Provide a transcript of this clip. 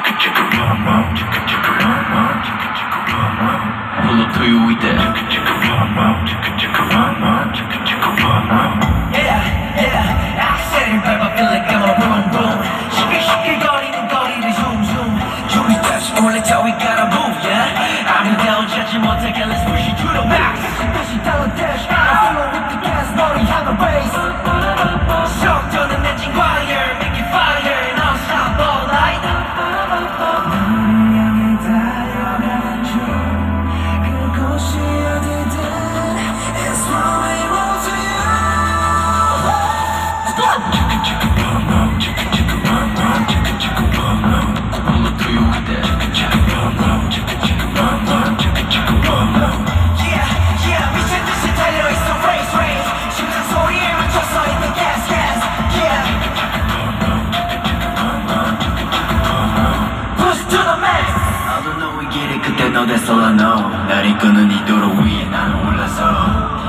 Pull up to you with that. Yeah, 악셀을 밟아 feel like I'm a vroom vroom. 시끌시끌거리는 거리를 zoom zoom. 줄이 다시 올래 저 we gotta move, yeah. 아무데나 찾지 못하게 let's push it to the max. 다시 달려 dash, I'm feeling with the gas, 머리 하나 race. 속도는 engine wire, make it fire, non-stop all night. No, that's all I know. 날 이끄는 이 도로 위에 나는 올라서